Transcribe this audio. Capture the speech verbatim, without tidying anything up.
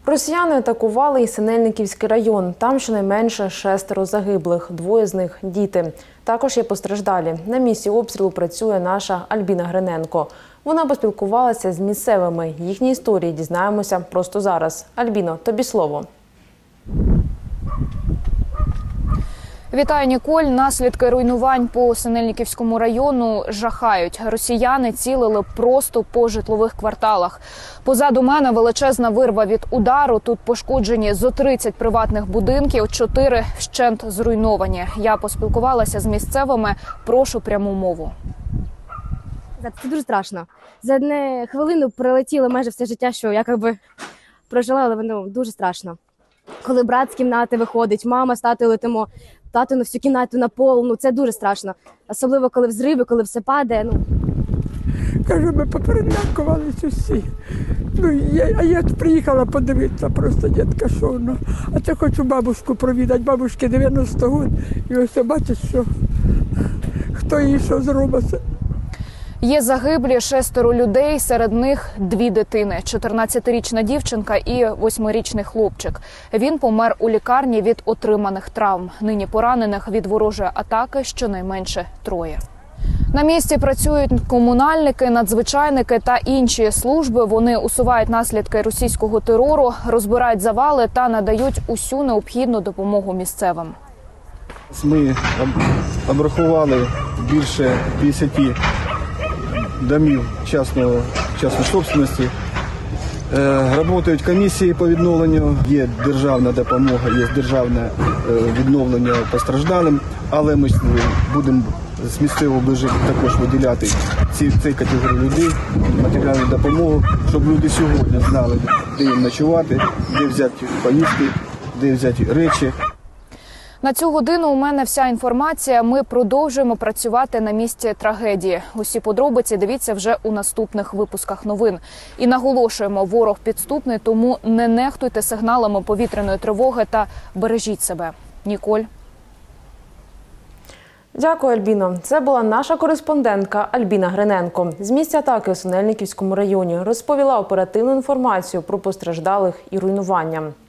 Росіяни атакували і Синельниківський район. Там щонайменше шестеро загиблих, двоє з них – діти. Також є постраждалі. На місці обстрілу працює наша Альбіна Гриненко. Вона поспілкувалася з місцевими. Їхні історії дізнаємося просто зараз. Альбіно, тобі слово. Вітаю, Ніколь. Наслідки руйнувань по Синельниківському району жахають. Росіяни цілили просто по житлових кварталах. Позаду мене величезна вирва від удару. Тут пошкоджені зо тридцять приватних будинків, чотири вщент зруйновані. Я поспілкувалася з місцевими. Прошу пряму мову. Це дуже страшно. За одну хвилину прилетіло майже все життя, що я якби прожила, але ну, дуже страшно. Коли брат з кімнати виходить, мама з татою летимо, тато на всю кімнату на пол, ну це дуже страшно. Особливо, коли взриви, коли все падає. Ну. Кажу, ми поперелякувалися усі. Ну, я, а я приїхала подивитися просто, дітка, що воно. А це хочу бабушку провідати, бабушки дев'яносто років. І ось бачиш, що хто їй що зробить. Є загиблі шестеро людей, серед них дві дитини – чотирнадцятирічна дівчинка і восьмирічний хлопчик. Він помер у лікарні від отриманих травм. Нині поранених від ворожої атаки щонайменше троє. На місці працюють комунальники, надзвичайники та інші служби. Вони усувають наслідки російського терору, розбирають завали та надають усю необхідну допомогу місцевим. Ми обрахували більше п'ятдесят домів частної, частної собственності. Працюють комісії по відновленню, є державна допомога, є державне відновлення постраждалим, але ми будемо з місцевого бюджету також виділяти ці, цій категорії людей матеріальну допомогу, щоб люди сьогодні знали, де їм ночувати, де взяти поїсти, де взяти речі. На цю годину у мене вся інформація. Ми продовжуємо працювати на місці трагедії. Усі подробиці дивіться вже у наступних випусках новин. І наголошуємо, ворог підступний, тому не нехтуйте сигналами повітряної тривоги та бережіть себе. Ніколь. Дякую, Альбіно. Це була наша кореспондентка Альбіна Гриненко. З місця атаки у Синельниківському районі розповіла оперативну інформацію про постраждалих і руйнування.